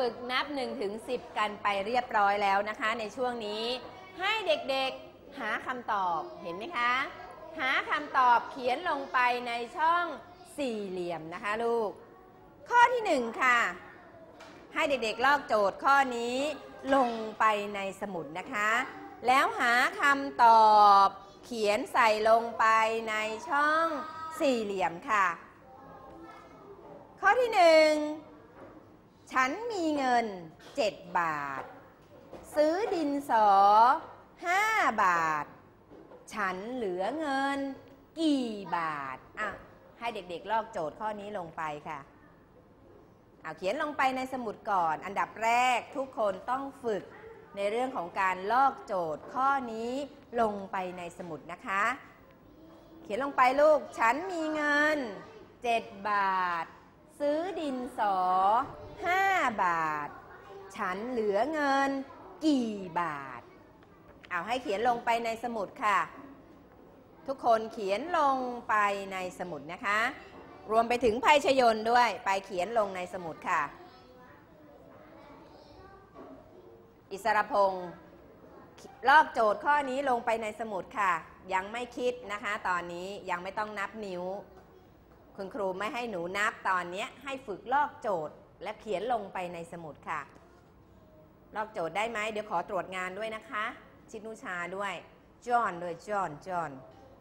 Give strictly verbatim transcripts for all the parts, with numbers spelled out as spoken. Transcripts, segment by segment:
ฝึกนับหนึ่งถึงสิบกันไปเรียบร้อยแล้วนะคะในช่วงนี้ให้เด็กๆหาคำตอบเห็นไหมคะหาคำตอบเขียนลงไปในช่องสี่เหลี่ยมนะคะลูกข้อที่หนึ่งค่ะให้เด็กๆลอกโจทย์ข้อนี้ลงไปในสมุดนะคะแล้วหาคำตอบเขียนใส่ลงไปในช่องสี่เหลี่ยมค่ะข้อที่หนึ่งฉันมีเงินเจ็ดบาทซื้อดินสอห้าบาทฉันเหลือเงินกี่บาทอ่ะให้เด็กๆลอกโจทย์ข้อนี้ลงไปค่ะเอาเขียนลงไปในสมุดก่อนอันดับแรกทุกคนต้องฝึกในเรื่องของการลอกโจทย์ข้อนี้ลงไปในสมุดนะคะเขียนลงไปลูกฉันมีเงินเจ็ดบาทซื้อดินสอห้าบาทฉันเหลือเงินกี่บาทเอาให้เขียนลงไปในสมุดค่ะทุกคนเขียนลงไปในสมุดนะคะรวมไปถึงไพชยนต์ด้วยไปเขียนลงในสมุดค่ะอิสรพงศ์ลอกโจทย์ข้อนี้ลงไปในสมุดค่ะยังไม่คิดนะคะตอนนี้ยังไม่ต้องนับนิ้วคุณครูไม่ให้หนูนับตอนนี้ให้ฝึกลอกโจทย์และเขียนลงไปในสมุดค่ะลอกโจทย์ได้ไหมเดี๋ยวขอตรวจงานด้วยนะคะชิดนุชาด้วยจอห์นด้วยจอห์นจอห์น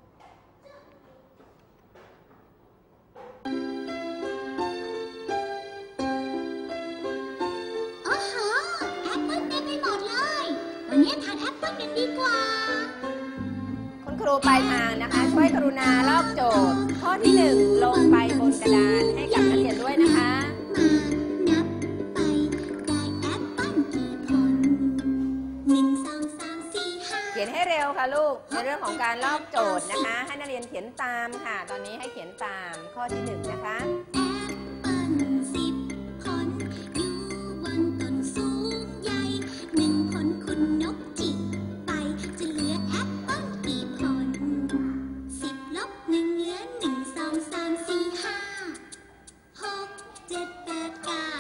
โอ้โหแอปเปิ้ลเต็มไปหมดเลยวันนี้ทานแอปเปิ้ลกันดีกว่าคุณครูปลายทางนะคะช่วยกรุณาลอกโจทย์ข้อที่หนึ่งลงไปบนกระดานให้กับนักเรียนด้วยนะคะนับไปได้แอปเปิ้ลกี่ผลหนึ่งสองสามสี่ห้าเขียนให้เร็วค่ะลูกในเรื่องของการลอกโจทย์นะคะให้นักเรียนเขียนตามค่ะตอนนี้ให้เขียนตามข้อที่หนึ่งนะคะแอปเปิ้ลสิบผลอยู่บนต้นสูงใหญ่หนึ่งผลคุณนกจิกไปจะเหลือแอปเปิ้ลกี่ผลสิบลบหนึ่งเหลือหนึ่งสองสามสี่ห้าหกเจ็ดแปดเก้า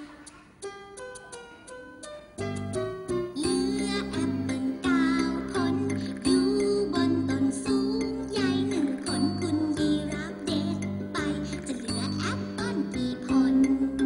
เหลือแอปเปิ้ลเก้าผลอยู่บนต้นสูงใหญ่หนึ่งผลคุณยีราฟเด็กไปจะเหลือแอปเปิ้ลกี่ผล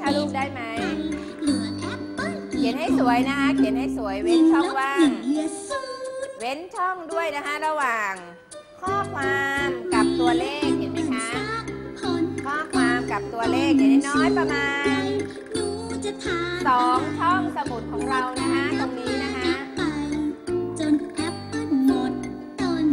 คะลูกได้ไหมเหลือแอปเปิ้ลเขียนให้สวยนะคะเขียนให้สวยเว้นช่องว่างเหลือศูนย์เว้นช่องด้วยนะคะระหว่าง ข้อความกับตัวเลขเห็นไหมคะผลข้อความกับตัวเลขอย่างน้อยๆประมาณหนูจะทานสองช่องสมุดของเรานะคะตรงนี้นะคะไปจนแอปเปิ้ลหมดต้น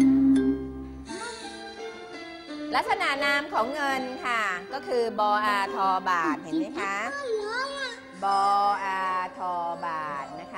ลักษณะนามของเงินค่ะ ก็คือบออาทอบาทเห็นไหมคะบออาทอบาทนะคะ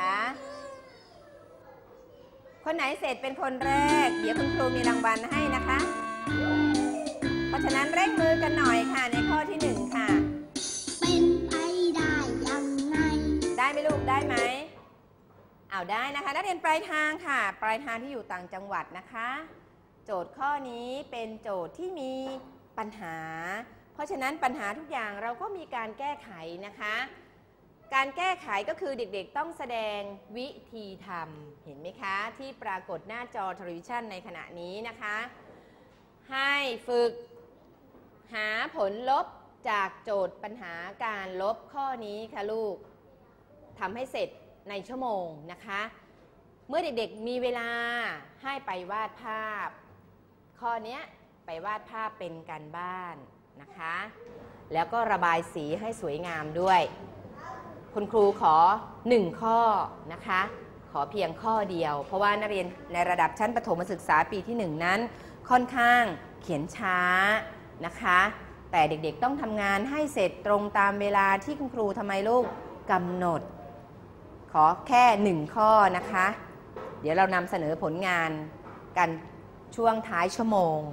คนไหนเสร็จเป็นคนแรกเดี๋ยวคุณครูมีรางวัลให้นะคะ เพราะฉะนั้นเร่งมือกันหน่อยค่ะในข้อที่หนึ่งค่ะเป็นไปได้ยังไงได้ไหมลูกได้ไหมเอาได้นะคะนักเรียนปลายทางค่ะ ปลายทางที่อยู่ต่างจังหวัดนะคะ โจทย์ข้อนี้เป็นโจทย์ที่มีปัญหา เพราะฉะนั้นปัญหาทุกอย่างเราก็มีการแก้ไขนะคะ การแก้ไขก็คือเด็กๆต้องแสดงวิธีทำเห็นไหมคะที่ปรากฏหน้าจอโทรทัศน์ในขณะนี้นะคะ ให้ฝึกหาผลลบจากโจทย์ปัญหาการลบข้อนี้ค่ะลูกทำให้เสร็จในชั่วโมงนะคะ เมื่อเด็กๆมีเวลาให้ไปวาดภาพ ข้อนี้ไปวาดภาพเป็นการบ้านนะคะ แล้วก็ระบายสีให้สวยงามด้วยคุณครูขอหนึ่งข้อนะคะขอเพียงข้อเดียวเพราะว่านักเรียนในระดับชั้นประถมศึกษาปีที่หนึ่งนั้นค่อนข้างเขียนช้านะคะแต่เด็กๆต้องทำงานให้เสร็จตรงตามเวลาที่คุณครูทำไมลูกกำหนดขอแค่หนึ่งข้อนะคะเดี๋ยวเรานำเสนอผลงานกันช่วงท้ายชั่วโมง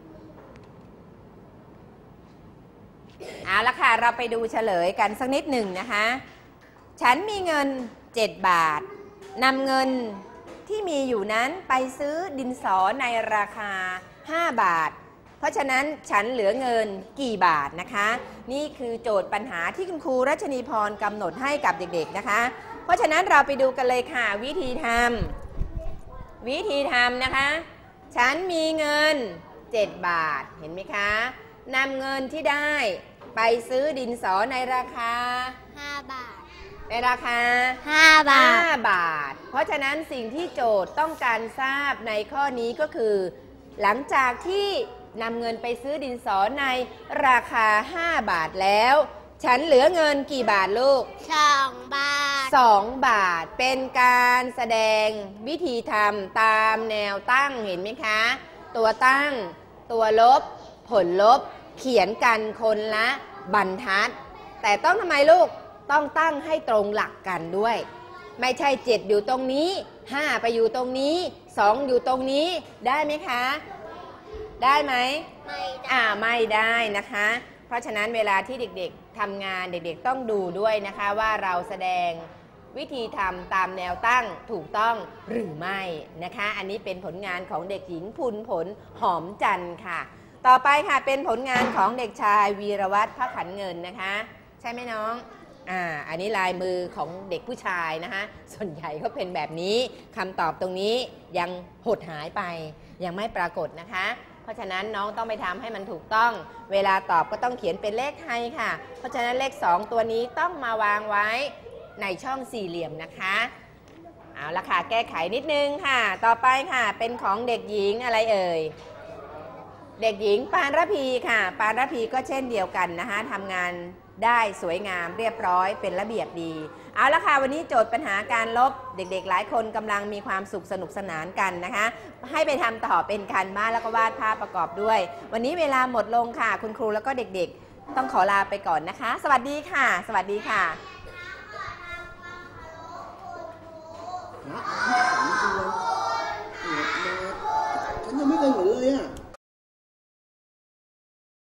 เอาละค่ะเราไปดูเฉลยกันสักนิดหนึ่งนะคะฉันมีเงินเจ็ดบาทนำเงินที่มีอยู่นั้นไปซื้อดินสอในราคาห้าบาทเพราะฉะนั้นฉันเหลือเงินกี่บาทนะคะนี่คือโจทย์ปัญหาที่คุณครูรัชนีพรกำหนดให้กับเด็กๆนะคะเพราะฉะนั้นเราไปดูกันเลยค่ะวิธีทำวิธีทำนะคะฉันมีเงินเจ็ดบาทเห็นไหมคะนำเงินที่ได้ไปซื้อดินสอในราคาห้าบาทในราคาห้าบาทห้าบาทเพราะฉะนั้นสิ่งที่โจทย์ต้องการทราบในข้อนี้ก็คือหลังจากที่นำเงินไปซื้อดินสอในราคาห้าบาทแล้วฉันเหลือเงินกี่บาทลูกสองบาทสองบาทเป็นการแสดงวิธีทำตามแนวตั้งเห็นไหมคะตัวตั้งตัวลบผลลบเขียนกันคนละบรรทัดแต่ต้องทำไมลูกต้องตั้งให้ตรงหลักกันด้วยไม่ใช่เจ็ดอยู่ตรงนี้ห้าไปอยู่ตรงนี้สองอยู่ตรงนี้ได้ไหมคะได้ไหมไม่ได้อ่าไม่ได้นะคะเพราะฉะนั้นเวลาที่เด็กๆทำงานเด็กๆต้องดูด้วยนะคะว่าเราแสดงวิธีทำตามแนวตั้งถูกต้องหรือไม่นะคะอันนี้เป็นผลงานของเด็กหญิงพุนผลหอมจันทร์ค่ะต่อไปค่ะเป็นผลงานของเด็กชายวีรวัฒน์พระขันเงินนะคะใช่ไหมน้องอ่าอันนี้ลายมือของเด็กผู้ชายนะคะส่วนใหญ่ก็เป็นแบบนี้คำตอบตรงนี้ยังหดหายไปยังไม่ปรากฏนะคะเพราะฉะนั้นน้องต้องไปทำให้มันถูกต้องเวลาตอบก็ต้องเขียนเป็นเลขไทยค่ะเพราะฉะนั้นเลขสองตัวนี้ต้องมาวางไว้ในช่องสี่เหลี่ยมนะคะเอาละค่ะแก้ไขนิดนึงค่ะต่อไปค่ะเป็นของเด็กหญิงอะไรเอ่ยเด็กหญิงปานระพีค่ะปานระพีก็เช่นเดียวกันนะคะทำงานได้สวยงามเรียบร้อยเป็นระเบียบดีเอาละค่ะวันนี้โจทย์ปัญหาการลบเด็กๆหลายคนกำลังมีความสุขสนุกสนานกันนะคะให้ไปทำต่อเป็นการบ้านแล้วก็วาดภาพประกอบด้วยวันนี้เวลาหมดลงค่ะคุณครูแล้วก็เด็กๆต้องขอลาไปก่อนนะคะสวัสดีค่ะสวัสดีค่ะฉันยังไม่เคยเห็นเลย